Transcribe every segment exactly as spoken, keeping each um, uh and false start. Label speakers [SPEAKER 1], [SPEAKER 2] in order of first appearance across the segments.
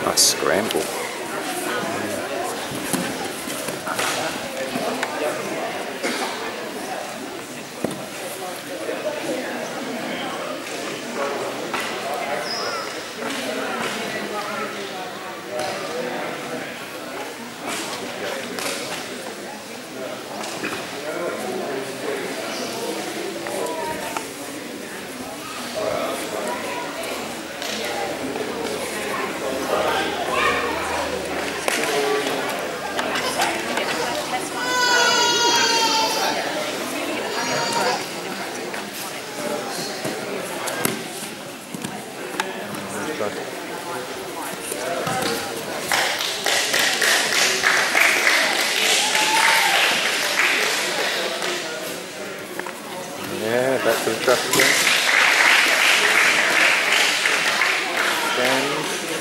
[SPEAKER 1] Nice scramble.
[SPEAKER 2] Yeah, back to the truck again. Stand.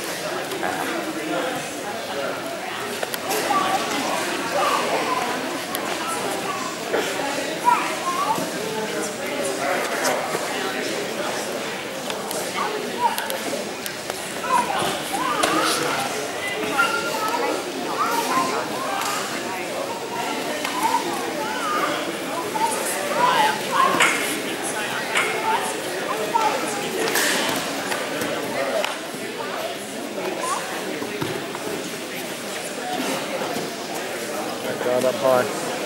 [SPEAKER 2] Guard up high.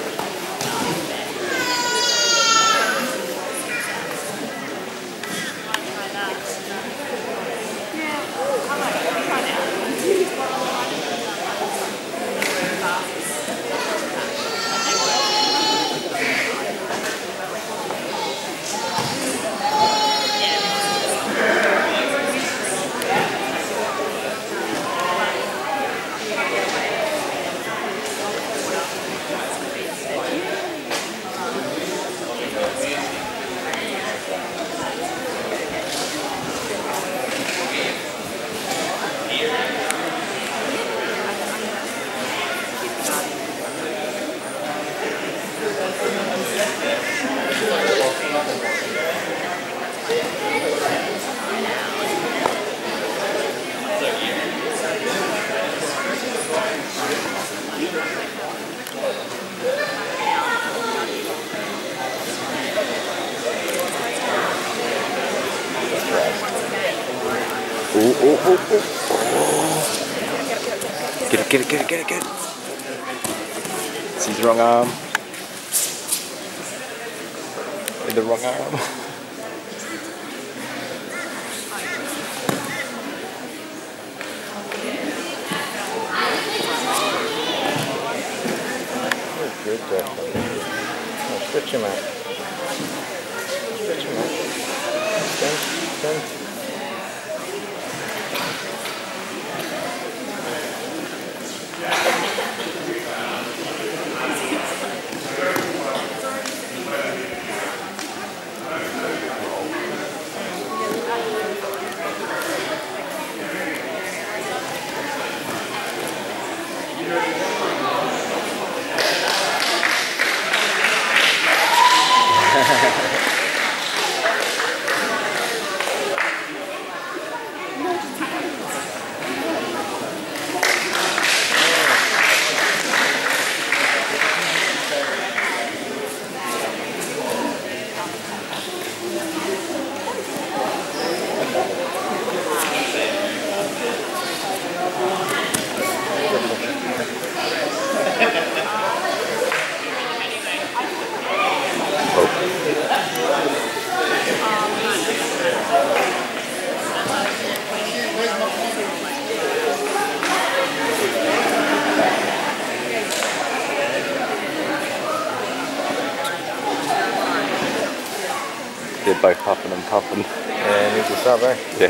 [SPEAKER 1] Ooh, ooh, ooh, ooh. Get it, get it, get it, get it, get it. See the wrong arm. In the wrong arm.
[SPEAKER 2] Good job. Oh, stretch him out. Stretch him out. Stand, stand.
[SPEAKER 1] They're both puffing and puffing.
[SPEAKER 2] Yeah, needs a sub, eh?
[SPEAKER 1] Yeah.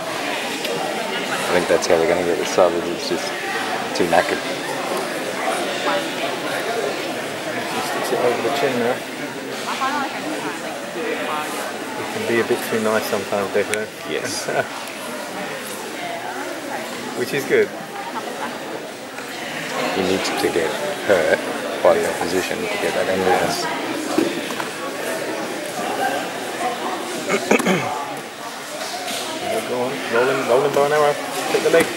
[SPEAKER 1] I think that's how they're going to get the sub, it's just too knackered.
[SPEAKER 2] Just sticks it over the chin now. It can be a bit too nice sometimes, Declan.
[SPEAKER 1] Yes.
[SPEAKER 2] Which is good.
[SPEAKER 1] You need to get hurt by the opposition to get that endurance.
[SPEAKER 2] Go on, rolling, rolling bow and arrow. Click the leg.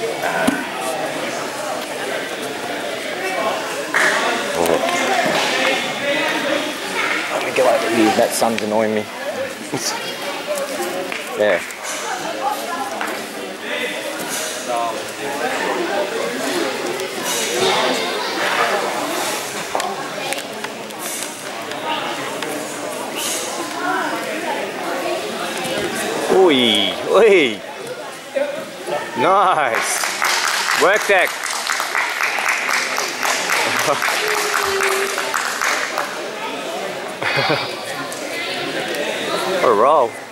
[SPEAKER 1] Let me go over here. That sun's annoying me. Yeah. Oi, oi. Nice. Work deck. What a roll.